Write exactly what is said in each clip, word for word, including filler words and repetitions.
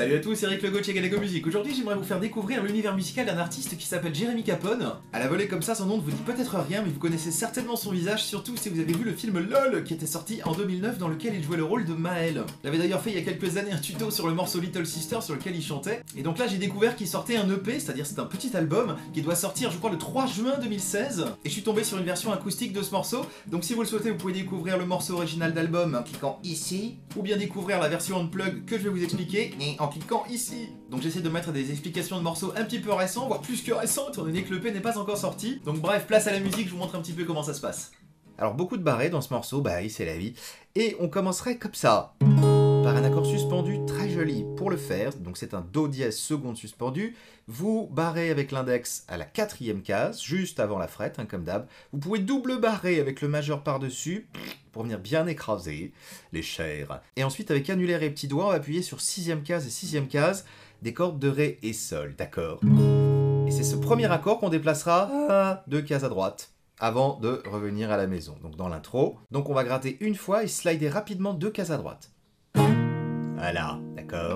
Salut à tous, c'est Eric Le Gauthier Galago Music. Aujourd'hui, j'aimerais vous faire découvrir l'univers musical d'un artiste qui s'appelle Jérémy Capone. À la volée comme ça, son nom ne vous dit peut-être rien, mais vous connaissez certainement son visage, surtout si vous avez vu le film LOL qui était sorti en deux mille neuf dans lequel il jouait le rôle de Maël. Il avait d'ailleurs fait il y a quelques années un tuto sur le morceau Little Sister sur lequel il chantait. Et donc là, j'ai découvert qu'il sortait un E P, c'est-à-dire c'est un petit album qui doit sortir, je crois, le trois juin deux mille seize. Et je suis tombé sur une version acoustique de ce morceau. Donc si vous le souhaitez, vous pouvez découvrir le morceau original d'album en cliquant ici, ou bien découvrir la version unplug que je vais vous expliquer en cliquant ici. Donc j'essaie de mettre des explications de morceaux un petit peu récents, voire plus que récents, étant donné que le P n'est pas encore sorti. Donc bref, place à la musique, je vous montre un petit peu comment ça se passe. Alors beaucoup de barrés dans ce morceau, bah oui, c'est la vie. Et on commencerait comme ça, par un accord suspendu très joli. Pour le faire, donc c'est un Do dièse seconde suspendu, vous barrez avec l'index à la quatrième case, juste avant la frette, hein, comme d'hab. Vous pouvez double barrer avec le majeur par-dessus, pour venir bien écraser les chairs. Et ensuite, avec annulaire et petit doigt, on va appuyer sur sixième case et sixième case des cordes de Ré et Sol, d'accord? Et c'est ce premier accord qu'on déplacera deux cases à droite, avant de revenir à la maison, donc dans l'intro. Donc on va gratter une fois et slider rapidement deux cases à droite. Voilà, d'accord.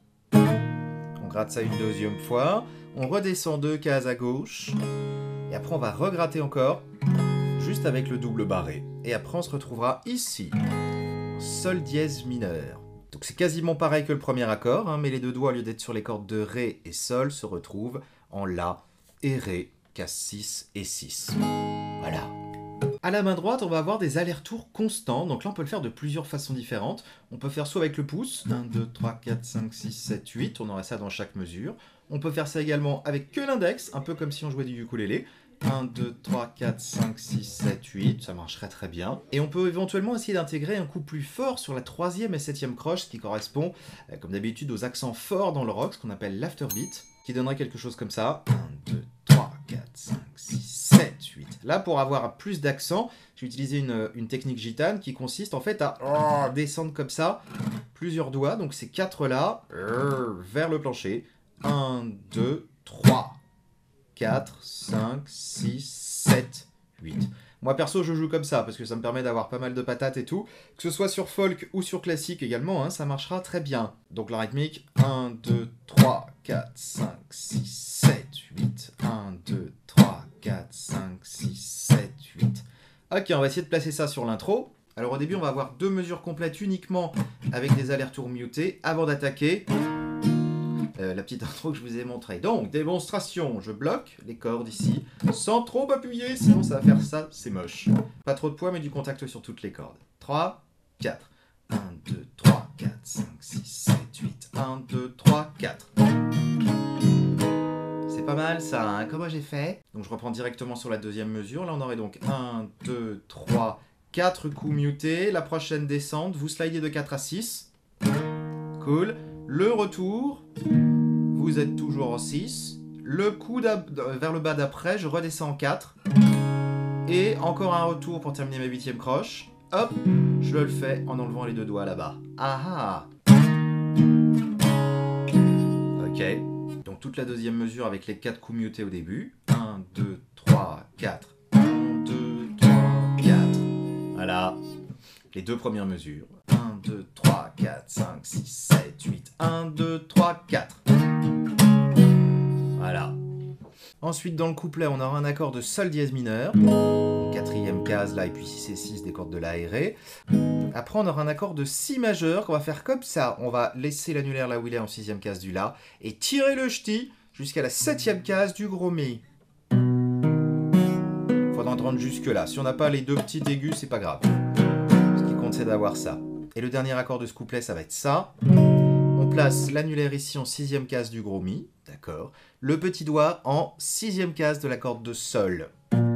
On gratte ça une deuxième fois, on redescend deux cases à gauche, et après on va regratter encore, juste avec le double barré. Et après on se retrouvera ici, Sol dièse mineur. Donc c'est quasiment pareil que le premier accord, hein, mais les deux doigts, au lieu d'être sur les cordes de Ré et Sol, se retrouvent en La et Ré, case six et six. Voilà. À la main droite, on va avoir des allers-retours constants. Donc là, on peut le faire de plusieurs façons différentes. On peut faire soit avec le pouce, un, deux, trois, quatre, cinq, six, sept, huit. On aura ça dans chaque mesure. On peut faire ça également avec que l'index, un peu comme si on jouait du ukulélé. un, deux, trois, quatre, cinq, six, sept, huit, ça marcherait très bien. Et on peut éventuellement essayer d'intégrer un coup plus fort sur la troisième et septième croche, ce qui correspond, euh, comme d'habitude, aux accents forts dans le rock, ce qu'on appelle l'afterbeat, qui donnerait quelque chose comme ça. un, deux, trois, quatre, cinq, six, sept, huit. Là, pour avoir plus d'accent, j'ai utilisé une, une technique gitane qui consiste en fait à oh, descendre comme ça, plusieurs doigts, donc ces quatre là, euh, vers le plancher. un, deux, trois. quatre, cinq, six, sept, huit. Moi perso je joue comme ça parce que ça me permet d'avoir pas mal de patates et tout. Que ce soit sur folk ou sur classique également, hein, ça marchera très bien. Donc la rythmique, un, deux, trois, quatre, cinq, six, sept, huit. un, deux, trois, quatre, cinq, six, sept, huit. Ok, on va essayer de placer ça sur l'intro. Alors au début on va avoir deux mesures complètes uniquement avec des allers-retours mutés avant d'attaquer. Euh, la petite intro que je vous ai montrée. Donc, démonstration, je bloque les cordes ici, sans trop appuyer, sinon ça va faire ça, c'est moche. Pas trop de poids, mais du contact sur toutes les cordes. trois, quatre. un, deux, trois, quatre, cinq, six, sept, huit. un, deux, trois, quatre. C'est pas mal ça, hein? Comment j'ai fait? Donc je reprends directement sur la deuxième mesure. Là, on aurait donc un, deux, trois, quatre coups mutés. La prochaine descente, vous slidez de quatre à six. Cool. Le retour, vous êtes toujours en six. Le coup vers le bas d'après, je redescends en quatre. Et encore un retour pour terminer ma huitième croche. Hop, je le fais en enlevant les deux doigts là-bas. Ah ah. Ok. Donc toute la deuxième mesure avec les quatre coups mutés au début. un, deux, trois, quatre. un, deux, trois, quatre. Voilà. Les deux premières mesures. un, deux, trois, quatre, cinq, six, sept, huit. un, deux, trois, quatre. Voilà. Ensuite, dans le couplet, on aura un accord de Sol dièse mineur. Quatrième case, là, et puis six et six, des cordes de La et Ré. Après, on aura un accord de Si majeur qu'on va faire comme ça. On va laisser l'annulaire là où il est en sixième case du La et tirer le ch'ti jusqu'à la septième case du gros Mi. Faudra entendre jusque là. Si on n'a pas les deux petits aigus, c'est pas grave. C'est d'avoir ça. Et le dernier accord de ce couplet, ça va être ça. On place l'annulaire ici en sixième case du gros Mi, d'accord. Le petit doigt en sixième case de la corde de Sol.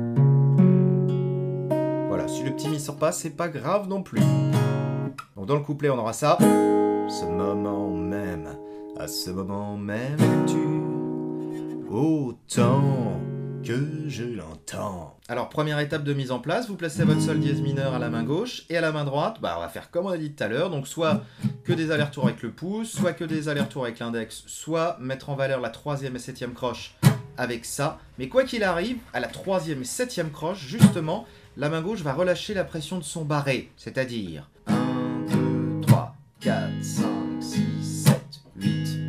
Voilà, si le petit Mi sort pas, c'est pas grave non plus. Donc dans le couplet, on aura ça. Ce moment même, à ce moment même, tu autant que je l'entends. Alors, première étape de mise en place, vous placez votre Sol dièse mineur à la main gauche et à la main droite, bah, on va faire comme on a dit tout à l'heure, donc soit que des allers-retours avec le pouce, soit que des allers-retours avec l'index, soit mettre en valeur la troisième et septième croche avec ça. Mais quoi qu'il arrive, à la troisième et septième croche, justement, la main gauche va relâcher la pression de son barré, c'est-à-dire un, deux, trois, quatre, cinq, six, sept, huit,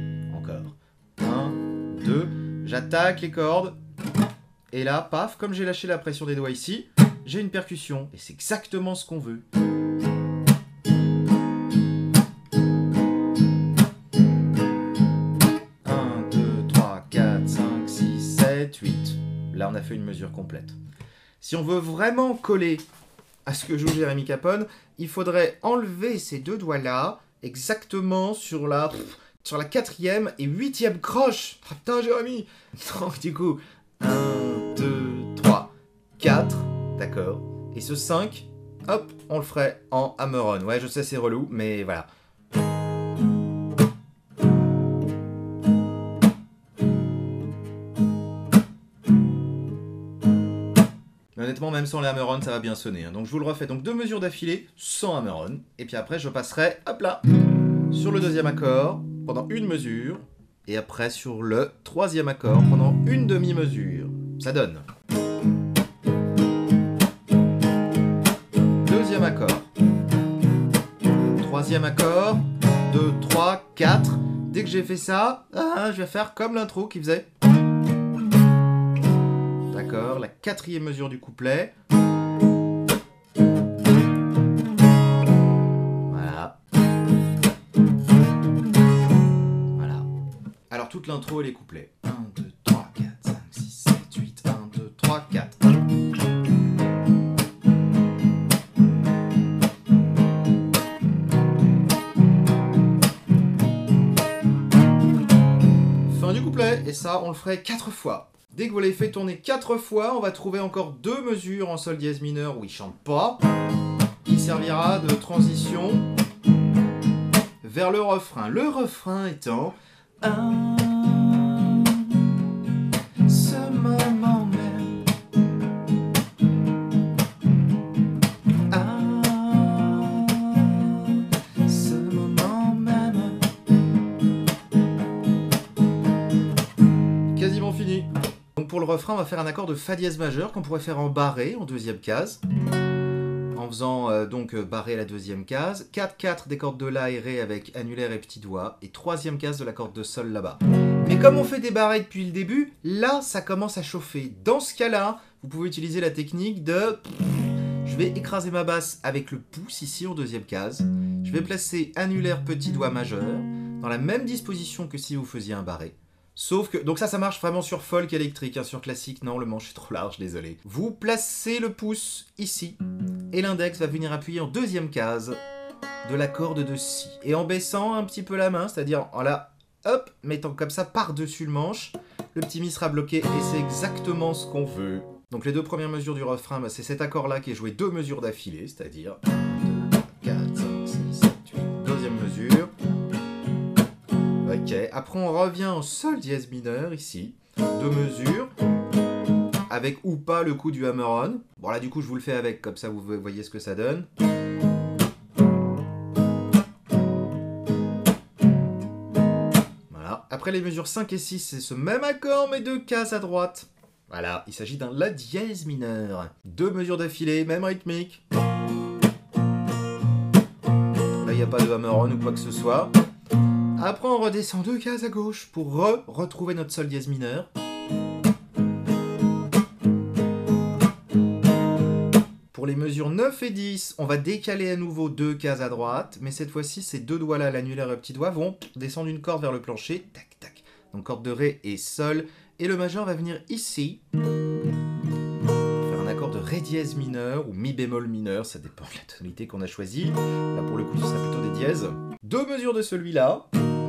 j'attaque les cordes, et là, paf, comme j'ai lâché la pression des doigts ici, j'ai une percussion, et c'est exactement ce qu'on veut. un, deux, trois, quatre, cinq, six, sept, huit. Là, on a fait une mesure complète. Si on veut vraiment coller à ce que joue Jérémy Capone, il faudrait enlever ces deux doigts-là, exactement sur la, sur la quatrième et huitième croche. Ah, putain, Jérémy. Donc, du coup, un, deux, trois, quatre, d'accord. Et ce cinq, hop, on le ferait en hammer-on. Ouais, je sais, c'est relou, mais voilà. Mais honnêtement, même sans les hammer-on, ça va bien sonner. Hein. Donc je vous le refais. Donc deux mesures d'affilée, sans hammer-on. Et puis après, je passerai, hop là, sur le deuxième accord, pendant une mesure. Et après, sur le troisième accord, pendant une demi-mesure. Ça donne. Deuxième accord. Troisième accord. deux, trois, quatre. Dès que j'ai fait ça, ah, je vais faire comme l'intro qui faisait... D'accord, la quatrième mesure du couplet. Voilà. Voilà. Alors toute l'intro et les couplets. un, deux, trois, quatre, cinq, six, sept, huit. un, deux, trois, quatre. Fin du couplet. Et ça, on le ferait quatre fois. Dès que vous l'avez fait tourner quatre fois, on va trouver encore deux mesures en sol dièse mineur où il chante pas, qui servira de transition vers le refrain. Le refrain étant ah, ce moment même. Ah, ce moment même. Quasiment fini. Donc pour le refrain, on va faire un accord de Fa dièse majeur qu'on pourrait faire en barré, en deuxième case. En faisant euh, donc euh, barré à la deuxième case. quatre quatre des cordes de La et Ré avec annulaire et petit doigt. Et troisième case de la corde de Sol là-bas. Mais comme on fait des barrés depuis le début, là ça commence à chauffer. Dans ce cas-là, vous pouvez utiliser la technique de... Je vais écraser ma basse avec le pouce ici en deuxième case. Je vais placer annulaire petit doigt majeur dans la même disposition que si vous faisiez un barré. Sauf que, donc ça, ça marche vraiment sur folk électrique, hein, sur classique, non, le manche est trop large, désolé. Vous placez le pouce ici, et l'index va venir appuyer en deuxième case de la corde de Si. Et en baissant un petit peu la main, c'est-à-dire en la, hop, mettant comme ça par-dessus le manche, le petit Mi sera bloqué, et c'est exactement ce qu'on veut. Donc les deux premières mesures du refrain, bah, c'est cet accord-là qui est joué deux mesures d'affilée, c'est-à-dire un, deux, quatre, cinq, six, sept, huit, deuxième mesure. Ok, après on revient en sol dièse mineur, ici, deux mesures, avec ou pas le coup du hammer-on. Bon là du coup je vous le fais avec, comme ça vous voyez ce que ça donne. Voilà, après les mesures cinq et six, c'est ce même accord, mais deux cases à droite. Voilà, il s'agit d'un La dièse mineur. Deux mesures d'affilée, même rythmique. Là il n'y a pas de hammer-on ou quoi que ce soit. Après, on redescend deux cases à gauche pour re retrouver notre sol dièse mineur. Pour les mesures neuf et dix, on va décaler à nouveau deux cases à droite, mais cette fois-ci, ces deux doigts-là, l'annulaire et le petit doigt, vont descendre une corde vers le plancher. Tac, tac. Donc, corde de Ré et Sol. Et le majeur va venir ici. Faire un accord de Ré dièse mineur ou Mi bémol mineur, ça dépend de la tonalité qu'on a choisie. Là, pour le coup, ce sera plutôt des dièses. Deux mesures de celui-là.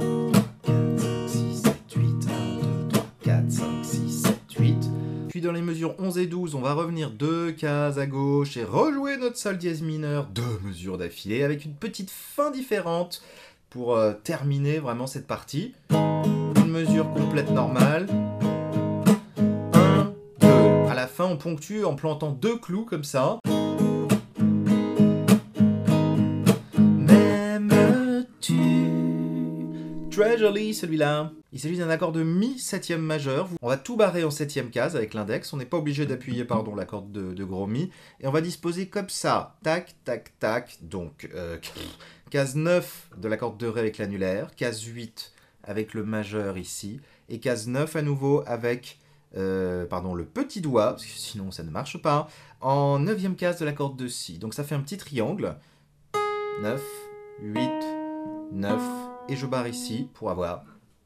Puis dans les mesures onze et douze, on va revenir deux cases à gauche et rejouer notre sol dièse mineur, deux mesures d'affilée, avec une petite fin différente pour euh, terminer vraiment cette partie. Une mesure complète normale. un, deux. À la fin, on ponctue en plantant deux clous comme ça. M'aimes-tu? Treasury, celui-là. Il s'agit d'un accord de Mi septième majeur. On va tout barrer en septième case avec l'index. On n'est pas obligé d'appuyer, pardon, la corde de, de gros Mi. Et on va disposer comme ça. Tac, tac, tac. Donc, euh, case neuf de la corde de Ré avec l'annulaire. Case huit avec le majeur ici, et case neuf à nouveau avec euh, pardon, le petit doigt, parce que sinon ça ne marche pas, en neuvième case de la corde de Si. Donc ça fait un petit triangle, neuf, huit, neuf, et je barre ici pour avoir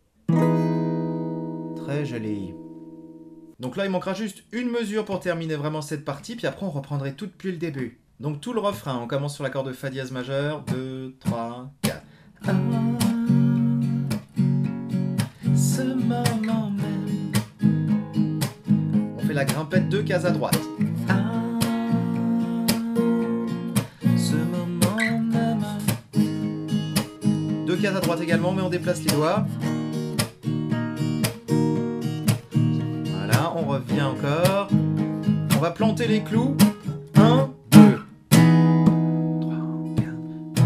très joli. Donc là il manquera juste une mesure pour terminer vraiment cette partie, puis après on reprendrait tout depuis le début. Donc tout le refrain, on commence sur l'accord de Fa dièse majeur, deux, trois, quatre. Ah, ce moment même. On fait la grimpette deux cases à droite. Ah, ce moment même. Deux cases à droite également, mais on déplace les doigts. Voilà, on revient encore. On va planter les clous. un, deux, trois, quatre.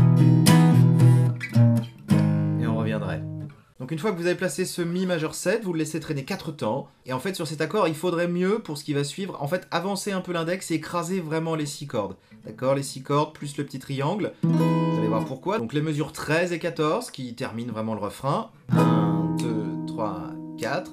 Et on reviendrait. Donc une fois que vous avez placé ce Mi majeur sept, vous le laissez traîner quatre temps. Et en fait sur cet accord, il faudrait mieux, pour ce qui va suivre, en fait avancer un peu l'index et écraser vraiment les six cordes. D'accord, les six cordes plus le petit triangle. Vous allez voir pourquoi. Donc les mesures treize et quatorze qui terminent vraiment le refrain. un, deux, trois, quatre.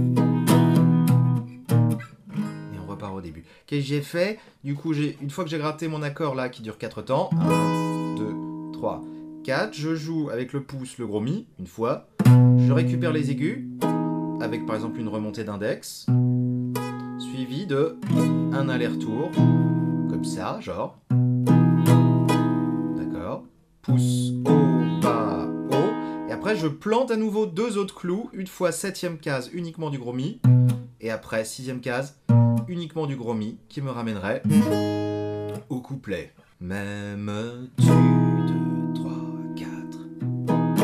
Au début. Qu'est-ce que j'ai fait? Du coup, j'ai une fois que j'ai gratté mon accord là qui dure quatre temps, un, deux, trois, quatre, je joue avec le pouce le gros Mi, une fois, je récupère les aigus, avec par exemple une remontée d'index, suivi de un aller-retour, comme ça, genre, d'accord, pouce, haut, bas, haut, et après je plante à nouveau deux autres clous, une fois septième case uniquement du gros Mi, et après sixième case, uniquement du gros Mi, qui me ramènerait au couplet. M'aimes-tu, deux, trois, quatre.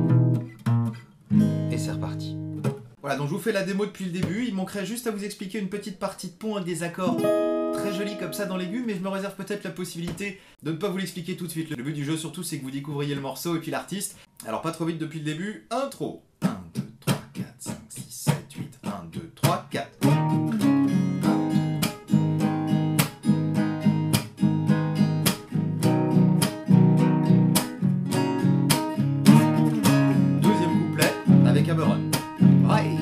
Et c'est reparti. Voilà, donc je vous fais la démo depuis le début. Il manquerait juste à vous expliquer une petite partie de pont avec des accords très jolis comme ça dans l'aigu, mais je me réserve peut-être la possibilité de ne pas vous l'expliquer tout de suite. Le but du jeu surtout, c'est que vous découvriez le morceau et puis l'artiste. Alors pas trop vite depuis le début. Intro. un, deux, trois, quatre, cinq, six, sept, huit. un, deux, trois, quatre. Cameron. Ouais.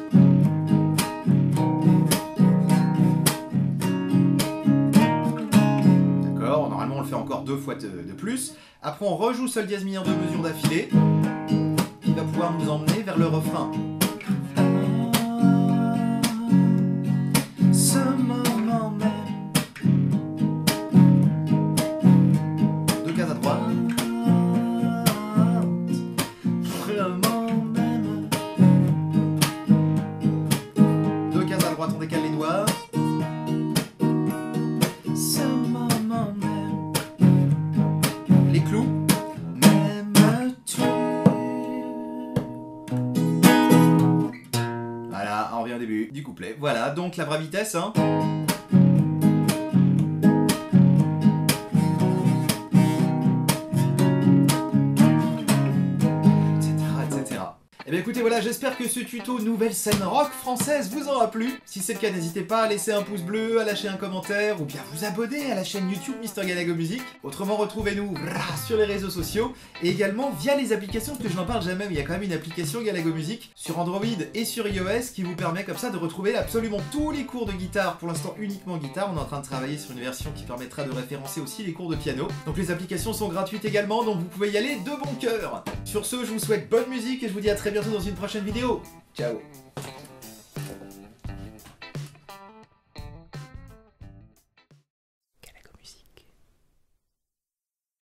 D'accord, normalement on le fait encore deux fois de, de plus. Après on rejoue sol dièse mineur deux mesures d'affilée, qui va pouvoir nous emmener vers le refrain. Ce moment même. Deux cases à droite. On décale les doigts. Ce moment même. Les clous. M'aimes-tu? Voilà, on revient au début du couplet. Voilà, donc la vraie vitesse, hein. Eh bien écoutez, voilà, j'espère que ce tuto nouvelle scène rock française vous aura plu. Si c'est le cas, n'hésitez pas à laisser un pouce bleu, à lâcher un commentaire, ou bien vous abonner à la chaîne YouTube Mister Galago Music. Autrement, retrouvez-nous sur les réseaux sociaux, et également via les applications, parce que je n'en parle jamais, mais il y a quand même une application Galago Music sur Android et sur iOS qui vous permet comme ça de retrouver absolument tous les cours de guitare, pour l'instant uniquement guitare. On est en train de travailler sur une version qui permettra de référencer aussi les cours de piano. Donc les applications sont gratuites également, donc vous pouvez y aller de bon cœur. Sur ce, je vous souhaite bonne musique et je vous dis à très bientôt dans une prochaine vidéo. Ciao.